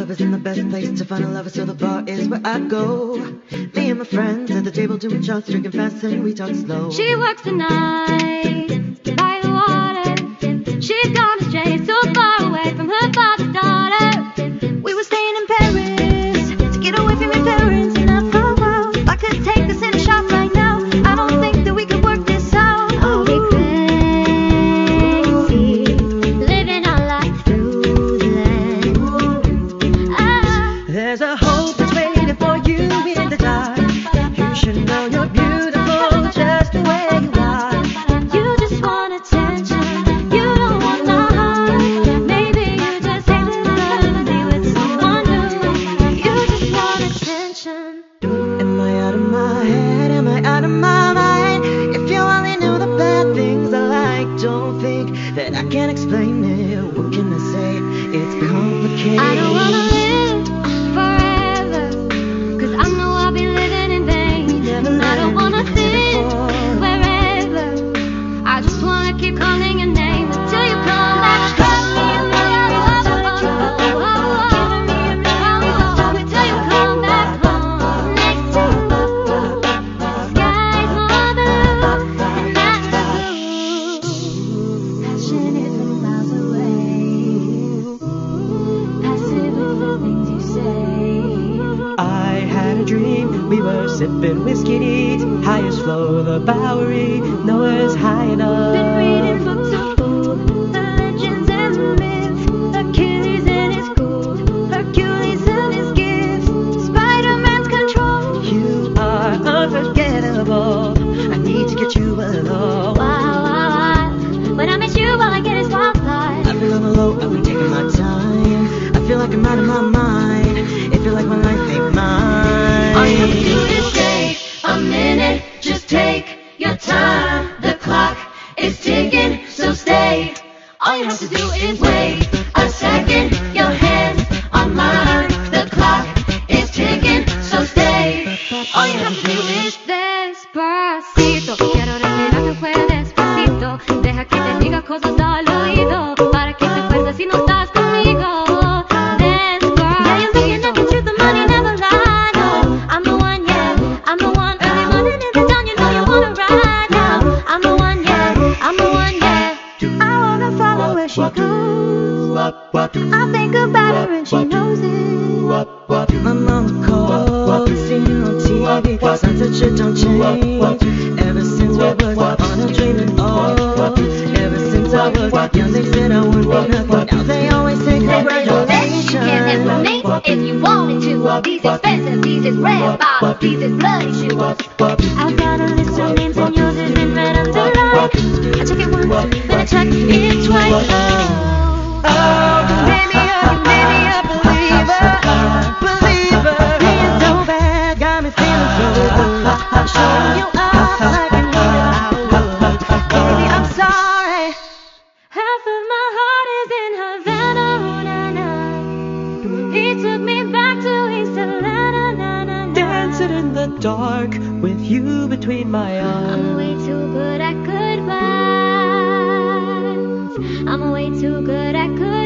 club isn't the best place to find a lover, so the bar is where I go. Me and my friends at the table doing shots, drinking fast and we talk slow. She works the night by the water. She's gone astray, so far away from her father's daughter. We were staying in Paris to get away from your parents, and I thought, well, if I could take this in a shot right now, I don't think that we could work this out. I'll be crazy, living our life through them. There's a hope that's waiting for you in the dark. You should know you're beautiful just the way you are. You just want attention, you don't want my heart. Maybe you just hate the thought of me with someone new. You just want attention. Am I out of my head? Am I out of my mind? If you only knew the bad things I like, don't think that I can explain it. What can I say? It's complicated. I don't wanna live forever, 'cause I know I'll be living in vain. I don't wanna think wherever, I just wanna keep calling your name until you come back. Until you come back home. Next to the sky's more blue, and that's blue. Passionate from miles away, passive with the things you say. I had a dream, we were sipping whiskey neat, highest floor of the Bowery, nowhere's high enough. Been reading books of old, the legends and the myths, Achilles and his gold, Hercules and his gifts, Spider-Man's control. You are unforgettable, I need to get you alone. Wow, when I miss you, all I get is wildfire. I feel I'm low, I've been taking my time, I feel like I'm out of my mind, it feels like my life ain't mine. All you have to do is take a minute, just take your time. The clock is ticking, so stay. All you have to do is wait a second, your hand on mine. The clock is ticking, so stay. All you have to do is despacito. Quiero respirar que fuera despacito. Deja que te diga cosas al oído, para que te acuerdes si no estás conmigo. Yeah, you're looking at the truth, the money never lie. No, I'm the one, yeah, I'm the one. Early morning in the dawn, you know you wanna ride now. I'm the one, yeah, I'm the one, yeah. I wanna follow where she goes. I think about her and she knows it. My mama called, seen you on TV, signs that shit don't change. Ever since we was on a dream and all, ever since I was young, they said I would be nothing. Now they always say congratulations. You can't ever make if you wanted to. These expensive, these is red bottles, these is bloody shoes. I've got a list of names and yours is in red underline. I check it once, then I check it twice. Maybe I believe her. Being so bad got me feeling so good. I'm showing you up like I knew that I would. Baby, I'm sorry. Half of my heart is in Havana, oh, na, na. He took me back to East Atlanta, na, na, na. Dancing in the dark with you between my arms. I'm way too good at goodbyes. I'm way too good at goodbyes.